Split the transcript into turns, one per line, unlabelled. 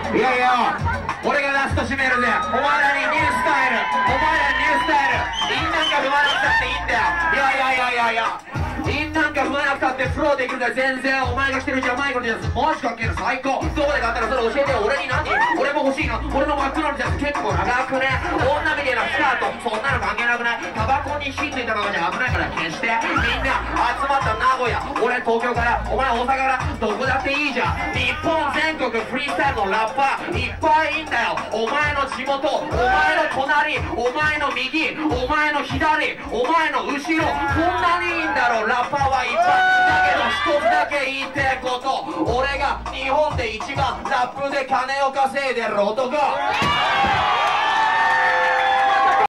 いやいや、俺がラスト締めるぜ。お前らにニュースタイル、お前らにニュースタイル、インなんか踏まなくたっていいんだよ。いやいやいやいやいや、インなんか踏まなくたってフローできるから全然。お前がしてるジャマイカのやつマジかっけえの最高。どこで買ったらそれ教えてよ。俺に何、俺も欲しいな。俺のマクドナルドやつ結構長くね。女みたいなスカート、そんなの関係なくない。タバコに火ついたままじゃ危ないから消して。みんな集まった名古屋、俺東京から、お前大阪から、どこだっていいじゃん。日本全国フリースタイルのラッパーいっぱいいんだよ。お前の地元、お前の隣、お前の右、お前の左、お前の後ろ、こんなにいいんだろう。ラッパーはいっぱいだけど、一つだけ言いたいこと、俺が日本で一番ラップで金を稼いでる男。